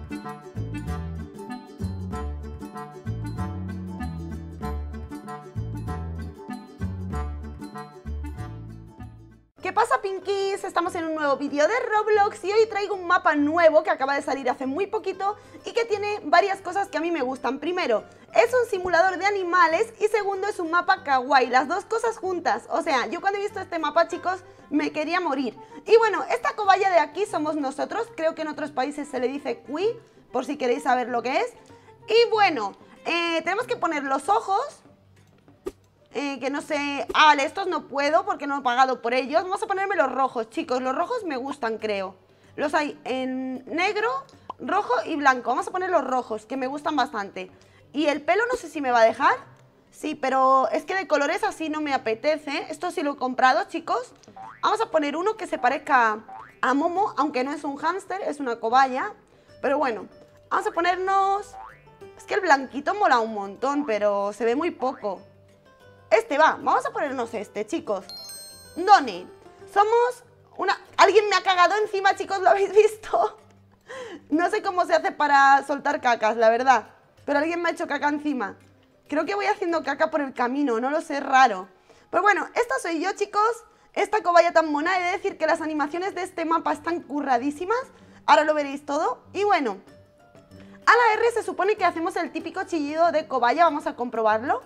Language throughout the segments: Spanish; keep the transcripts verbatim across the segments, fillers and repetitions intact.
¿Qué pasa, Pinkies? Estamos en un nuevo vídeo de Roblox y hoy traigo un mapa nuevo que acaba de salir hace muy poquito y que tiene varias cosas que a mí me gustan. Primero, es un simulador de animales y segundo, es un mapa kawaii, las dos cosas juntas. O sea, yo cuando he visto este mapa, chicos, me quería morir. Y bueno, esta cobaya de aquí somos nosotros, creo que en otros países se le dice Kui, por si queréis saber lo que es. Y bueno, eh, tenemos que poner los ojos... Eh, que no sé... Ah, vale, estos no puedo porque no he pagado por ellos. Vamos a ponerme los rojos, chicos. Los rojos me gustan, creo. Los hay en negro, rojo y blanco. Vamos a poner los rojos, que me gustan bastante. Y el pelo no sé si me va a dejar. Sí, pero es que de colores así no me apetece. Esto sí lo he comprado, chicos. Vamos a poner uno que se parezca a Momo, aunque no es un hámster, es una cobaya. Pero bueno, vamos a ponernos... Es que el blanquito mola un montón, pero se ve muy poco. Este va, vamos a ponernos este, chicos. Donny, somos una... Alguien me ha cagado encima, chicos, ¿lo habéis visto? No sé cómo se hace para soltar cacas, la verdad. Pero alguien me ha hecho caca encima. Creo que voy haciendo caca por el camino, no lo sé, raro. Pero bueno, esta soy yo, chicos. Esta cobaya tan mona, he de decir que las animaciones de este mapa están curradísimas. Ahora lo veréis todo. Y bueno, a la R se supone que hacemos el típico chillido de cobaya, vamos a comprobarlo.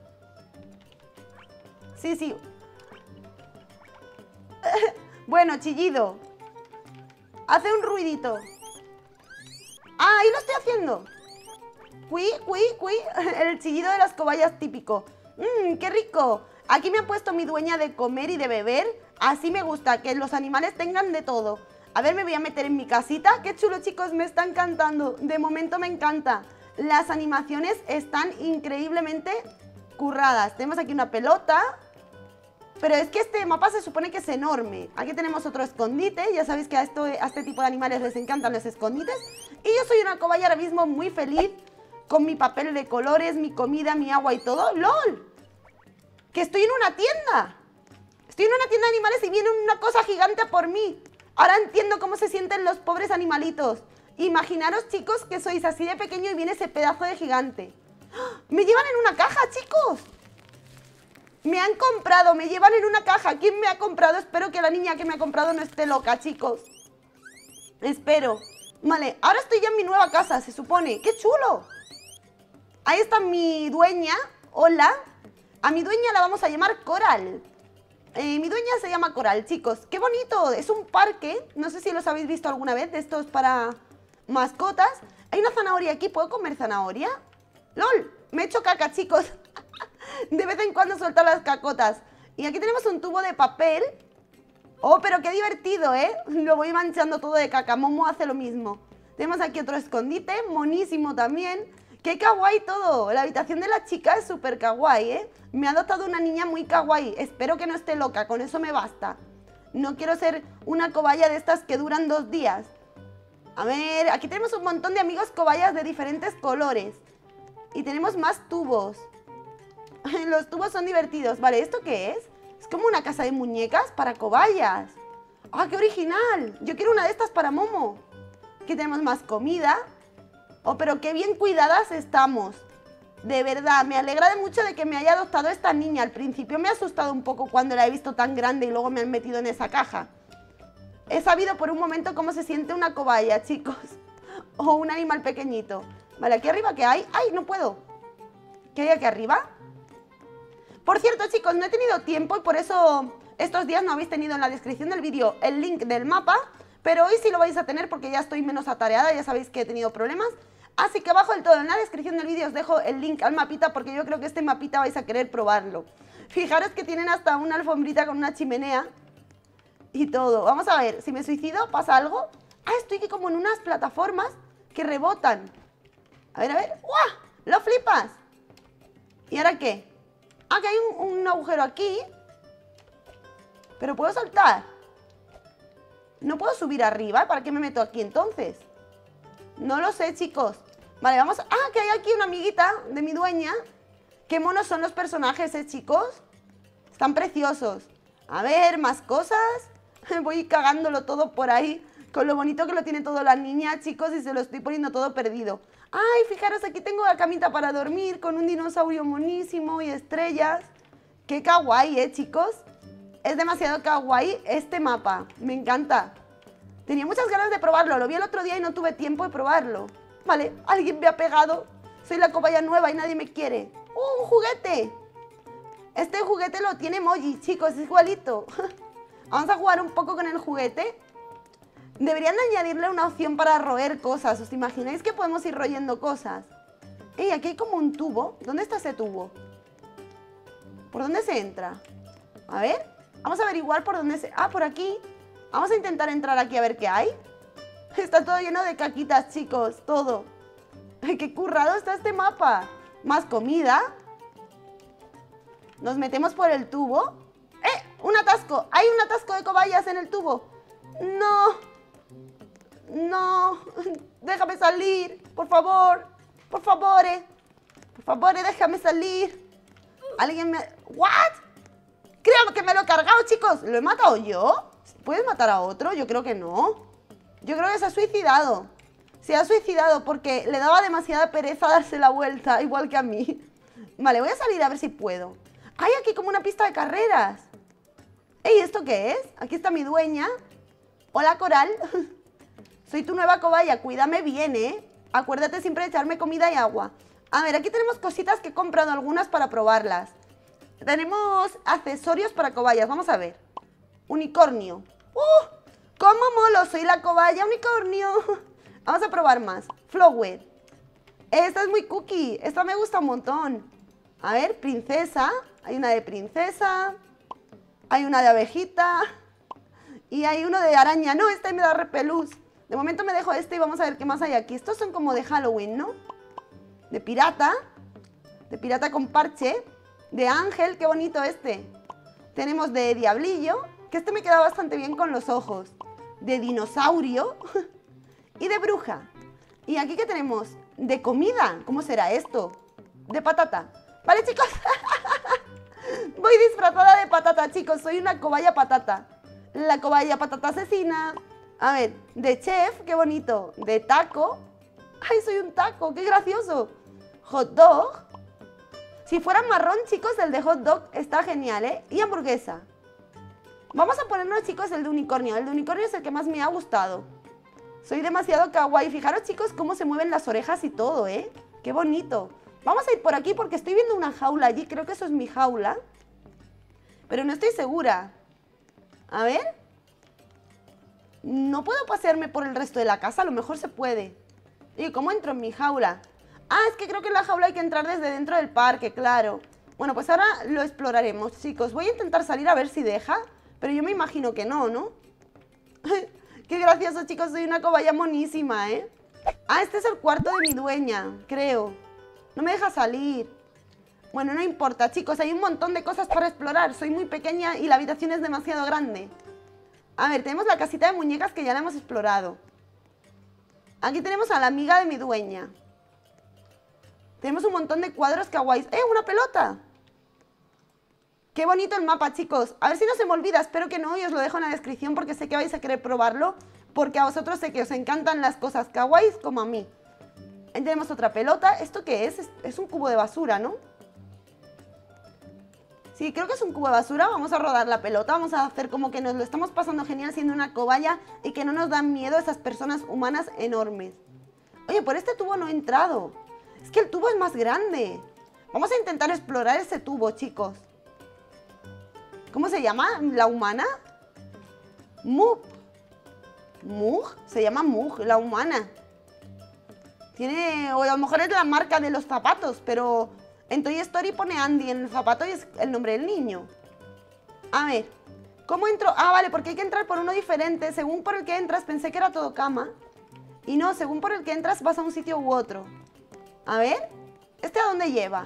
Sí, sí. Bueno, chillido. Hace un ruidito. Ah, ahí lo estoy haciendo. Cui, cui, cui. El chillido de las cobayas típico. Mmm, qué rico. Aquí me ha puesto mi dueña de comer y de beber. Así me gusta, que los animales tengan de todo. A ver, me voy a meter en mi casita. Qué chulo, chicos, me está encantando. De momento me encanta. Las animaciones están increíblemente curradas. Tenemos aquí una pelota. Pero es que este mapa se supone que es enorme. Aquí tenemos otro escondite. Ya sabéis que a, esto, a este tipo de animales les encantan los escondites. Y yo soy una cobaya ahora mismo muy feliz. Con mi papel de colores, mi comida, mi agua y todo. ¡Lol! Que estoy en una tienda. Estoy en una tienda de animales y viene una cosa gigante por mí. Ahora entiendo cómo se sienten los pobres animalitos. Imaginaros, chicos, que sois así de pequeño y viene ese pedazo de gigante. ¡Ah! ¡Me llevan en una caja, chicos! Me han comprado, me llevan en una caja. ¿Quién me ha comprado? Espero que la niña que me ha comprado no esté loca, chicos. Espero. Vale, ahora estoy ya en mi nueva casa, se supone. ¡Qué chulo! Ahí está mi dueña. Hola. A mi dueña la vamos a llamar Coral. eh, Mi dueña se llama Coral, chicos. ¡Qué bonito! Es un parque. No sé si los habéis visto alguna vez. De estos para mascotas. Hay una zanahoria aquí. ¿Puedo comer zanahoria? ¡Lol! Me he hecho caca, chicos. De vez en cuando suelto las cacotas. Y aquí tenemos un tubo de papel. Oh, pero qué divertido, ¿eh? Lo voy manchando todo de caca. Momo hace lo mismo. Tenemos aquí otro escondite, monísimo también. ¡Qué kawaii todo! La habitación de la chica es súper kawaii, ¿eh? Me ha adoptado una niña muy kawaii. Espero que no esté loca, con eso me basta. No quiero ser una cobaya de estas que duran dos días. A ver, aquí tenemos un montón de amigos cobayas de diferentes colores. Y tenemos más tubos. Los tubos son divertidos. Vale, ¿esto qué es? Es como una casa de muñecas para cobayas. ¡Ah, qué original! Yo quiero una de estas para Momo. Aquí tenemos más comida. Oh, pero qué bien cuidadas estamos. De verdad, me alegra de mucho de que me haya adoptado esta niña. Al principio me ha asustado un poco cuando la he visto tan grande y luego me han metido en esa caja. He sabido por un momento cómo se siente una cobaya, chicos. O un animal pequeñito. Vale, aquí arriba, ¿qué hay? ¡Ay, no puedo! ¿Qué hay aquí arriba? Por cierto, chicos, no he tenido tiempo y por eso estos días no habéis tenido en la descripción del vídeo el link del mapa, pero hoy sí lo vais a tener porque ya estoy menos atareada, ya sabéis que he tenido problemas. Así que abajo del todo en la descripción del vídeo os dejo el link al mapita porque yo creo que este mapita vais a querer probarlo. Fijaros que tienen hasta una alfombrita con una chimenea y todo. Vamos a ver, si me suicido, ¿pasa algo? Ah, estoy aquí como en unas plataformas que rebotan. A ver, a ver. ¡Guau! ¡Lo flipas! ¿Y ahora qué? Ah, que hay un, un agujero aquí. Pero puedo saltar. No puedo subir arriba. ¿Para qué me meto aquí entonces? No lo sé, chicos. Vale, vamos a... Ah, que hay aquí una amiguita de mi dueña. Qué monos son los personajes, ¿eh, chicos? Están preciosos. A ver, más cosas. Voy cagándolo todo por ahí. Con lo bonito que lo tiene todo la niña, chicos, y se lo estoy poniendo todo perdido. Ay, fijaros, aquí tengo la camita para dormir con un dinosaurio monísimo y estrellas. Qué kawaii, ¿eh, chicos? Es demasiado kawaii este mapa. Me encanta. Tenía muchas ganas de probarlo. Lo vi el otro día y no tuve tiempo de probarlo. Vale, alguien me ha pegado. Soy la cobaya nueva y nadie me quiere. ¡Uh, un juguete! Este juguete lo tiene Emoji, chicos, es igualito. Vamos a jugar un poco con el juguete. Deberían añadirle una opción para roer cosas. ¿Os imagináis que podemos ir royendo cosas? ¡Ey, aquí hay como un tubo! ¿Dónde está ese tubo? ¿Por dónde se entra? A ver, vamos a averiguar por dónde se... Ah, por aquí. Vamos a intentar entrar aquí a ver qué hay. Está todo lleno de caquitas, chicos, todo. ¡Ay, qué currado está este mapa! Más comida. Nos metemos por el tubo. ¡Eh! ¡Un atasco! ¡Hay un atasco de cobayas en el tubo! ¡No! ¡No! ¡Déjame salir! ¡Por favor! ¡Por favor! ¡Por favor, déjame salir! ¿Alguien me...? ¿What? Creo que me lo he cargado, chicos. ¿Lo he matado yo? ¿Puedes matar a otro? Yo creo que no. Yo creo que se ha suicidado. Se ha suicidado porque le daba demasiada pereza darse la vuelta, igual que a mí. Vale, voy a salir a ver si puedo. Hay aquí como una pista de carreras. Ey, ¿esto qué es? Aquí está mi dueña. Hola, Coral. Soy tu nueva cobaya, cuídame bien, ¿eh? Acuérdate siempre de echarme comida y agua. A ver, aquí tenemos cositas que he comprado algunas para probarlas. Tenemos accesorios para cobayas, vamos a ver. Unicornio. ¡Uh! ¡Cómo molo! Soy la cobaya unicornio. Vamos a probar más. Flower. Esta es muy cookie. Esta me gusta un montón. A ver, princesa. Hay una de princesa. Hay una de abejita. Y hay uno de araña. No, este me da repelús. De momento me dejo este y vamos a ver qué más hay aquí. Estos son como de Halloween, ¿no? De pirata. De pirata con parche. De ángel, qué bonito este. Tenemos de diablillo, que este me queda bastante bien con los ojos. De dinosaurio. Y de bruja. ¿Y aquí qué tenemos? De comida. ¿Cómo será esto? De patata. Vale, chicos. Voy disfrazada de patata, chicos. Soy una cobaya patata. La cobaya patata asesina. A ver, de chef, qué bonito. De taco. ¡Ay, soy un taco! ¡Qué gracioso! Hot dog. Si fuera marrón, chicos, el de hot dog está genial, ¿eh? Y hamburguesa. Vamos a ponernos, chicos, el de unicornio. El de unicornio es el que más me ha gustado. Soy demasiado kawaii. Fijaros, chicos, cómo se mueven las orejas y todo, ¿eh? ¡Qué bonito! Vamos a ir por aquí porque estoy viendo una jaula allí. Creo que eso es mi jaula. Pero no estoy segura. A ver. No puedo pasearme por el resto de la casa. A lo mejor se puede. ¿Y cómo entro en mi jaula? Ah, es que creo que en la jaula hay que entrar desde dentro del parque, claro. Bueno, pues ahora lo exploraremos, chicos. Voy a intentar salir a ver si deja. Pero yo me imagino que no, ¿no? Qué gracioso, chicos. Soy una cobaya monísima, ¿eh? Ah, este es el cuarto de mi dueña, creo. No me deja salir. Bueno, no importa, chicos. Hay un montón de cosas para explorar. Soy muy pequeña y la habitación es demasiado grande. A ver, tenemos la casita de muñecas que ya la hemos explorado. Aquí tenemos a la amiga de mi dueña. Tenemos un montón de cuadros kawaiis. ¡Eh, una pelota! ¡Qué bonito el mapa, chicos! A ver si no se me olvida. Espero que no y os lo dejo en la descripción porque sé que vais a querer probarlo. Porque a vosotros sé que os encantan las cosas kawaiis como a mí. Ahí tenemos otra pelota. ¿Esto qué es? Es, es un cubo de basura, ¿no? Sí, creo que es un cubo de basura. Vamos a rodar la pelota. Vamos a hacer como que nos lo estamos pasando genial siendo una cobaya y que no nos dan miedo esas personas humanas enormes. Oye, por este tubo no he entrado. Es que el tubo es más grande. Vamos a intentar explorar ese tubo, chicos. ¿Cómo se llama? ¿La humana? Mug. Mug. Se llama Mug, la humana. Tiene... O a lo mejor es la marca de los zapatos, pero... En Toy Story pone Andy en el zapato y es el nombre del niño. A ver, ¿cómo entro? Ah, vale, porque hay que entrar por uno diferente. Según por el que entras, pensé que era todo cama. Y no, según por el que entras, vas a un sitio u otro. A ver, ¿este a dónde lleva?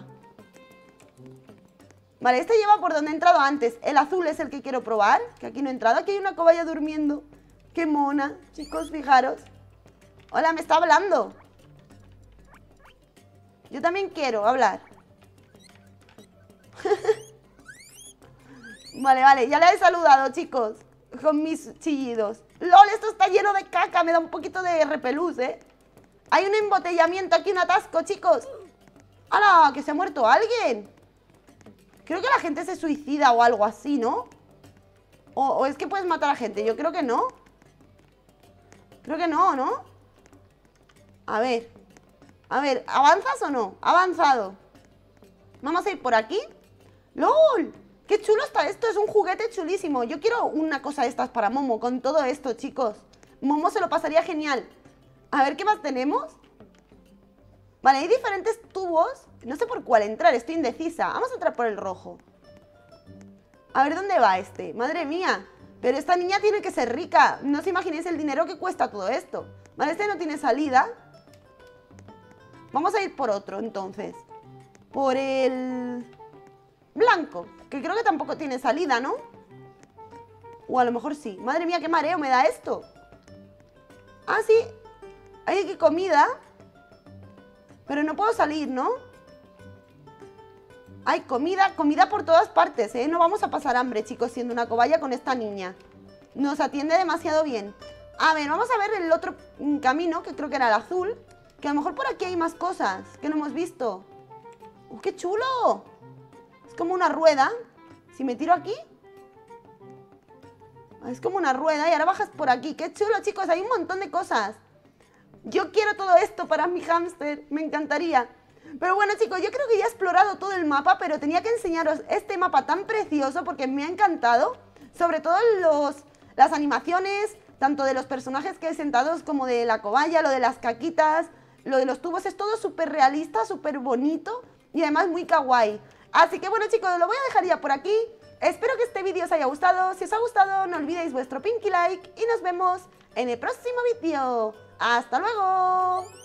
Vale, este lleva por donde he entrado antes. El azul es el que quiero probar, que aquí no he entrado. Aquí hay una cobaya durmiendo. ¡Qué mona! Chicos, fijaros. Hola, me está hablando. Yo también quiero hablar. Vale, vale, ya le he saludado, chicos, con mis chillidos. ¡Lol! Esto está lleno de caca. Me da un poquito de repelús, ¿eh? Hay un embotellamiento aquí, un atasco, chicos. ¡Hala! Que se ha muerto alguien. Creo que la gente se suicida o algo así, ¿no? O, o es que puedes matar a gente. Yo creo que no. Creo que no, ¿no? A ver. A ver, ¿avanzas o no? Ha avanzado. Vamos a ir por aquí. ¡Lol! ¡Qué chulo está esto! Es un juguete chulísimo. Yo quiero una cosa de estas para Momo con todo esto, chicos. Momo se lo pasaría genial. A ver, ¿qué más tenemos? Vale, hay diferentes tubos. No sé por cuál entrar, estoy indecisa. Vamos a entrar por el rojo. A ver, ¿dónde va este? Madre mía. Pero esta niña tiene que ser rica. No os imaginéis el dinero que cuesta todo esto. Vale, este no tiene salida. Vamos a ir por otro, entonces. Por el... blanco, que creo que tampoco tiene salida, ¿no? O a lo mejor sí. Madre mía, qué mareo me da esto. Ah, sí. Hay aquí comida. Pero no puedo salir, ¿no? Hay comida, comida por todas partes, ¿eh? No vamos a pasar hambre, chicos, siendo una cobaya con esta niña. Nos atiende demasiado bien. A ver, vamos a ver el otro camino, que creo que era el azul. Que a lo mejor por aquí hay más cosas que no hemos visto. ¡Uh, qué chulo! Es como una rueda. Si me tiro aquí... Es como una rueda y ahora bajas por aquí. ¡Qué chulo, chicos! Hay un montón de cosas. Yo quiero todo esto para mi hámster. Me encantaría. Pero bueno, chicos, yo creo que ya he explorado todo el mapa, pero tenía que enseñaros este mapa tan precioso porque me ha encantado. Sobre todo los, las animaciones, tanto de los personajes que hay sentados como de la cobaya, lo de las caquitas, lo de los tubos. Es todo súper realista, súper bonito y además muy kawaii. Así que bueno, chicos, lo voy a dejar ya por aquí. Espero que este vídeo os haya gustado. Si os ha gustado, no olvidéis vuestro pinky like y nos vemos en el próximo vídeo. ¡Hasta luego!